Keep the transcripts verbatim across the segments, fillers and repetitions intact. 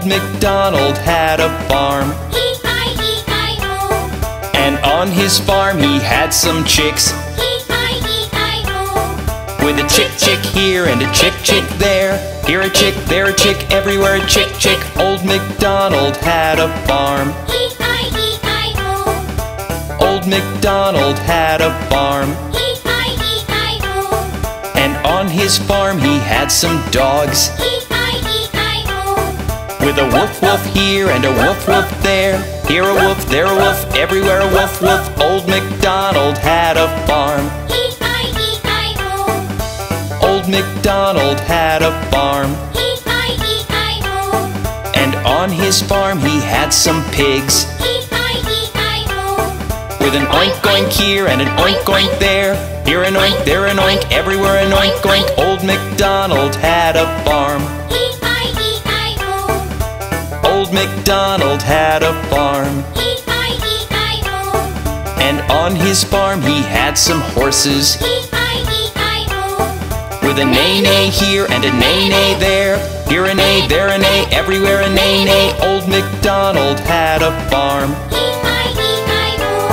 Old MacDonald had a farm. E I E I O. And on his farm he had some chicks. E I E I O. With a chick chick here and a chick chick there. Here a chick, there a chick, everywhere a chick chick. Old MacDonald had a farm. E I E I O. Old MacDonald had a farm. E I E I O. And on his farm he had some dogs. E I E I O. With a woof woof here and a woof woof there. Here a woof, there a woof, everywhere a woof woof. Old MacDonald had a farm. E I E I O. Old MacDonald had a farm. E I E I O. And on his farm he had some pigs. E I E I O. With an oink oink here and an oink oink there. Here an oink, there an oink, everywhere an oink oink. Old MacDonald had a farm. E I E I O. Old MacDonald had a farm. E I E I O. And on his farm he had some horses. E I E I O. With a neigh-neigh here and a neigh-neigh there. Here a neigh, there a neigh, everywhere a neigh-neigh. Old MacDonald had a farm. E I E I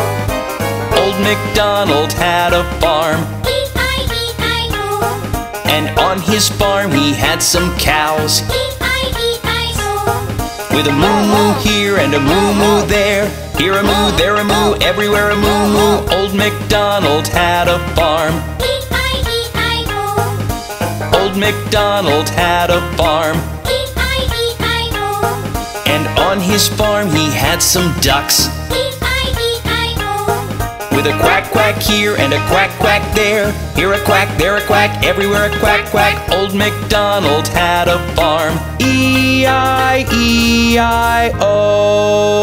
O. Old MacDonald had a farm. E I E I O. And on his farm he had some cows. E I E I O. With a moo-moo here and a moo-moo there. Here a moo, there a moo, everywhere a moo-moo. Old MacDonald had a farm. E I E I O. Old MacDonald had a farm. E I E I O. And on his farm he had some ducks. E I E I O. With a quack quack here and a quack quack there. Here a quack, there a quack, everywhere a quack quack. Old MacDonald had a farm. E I E I O.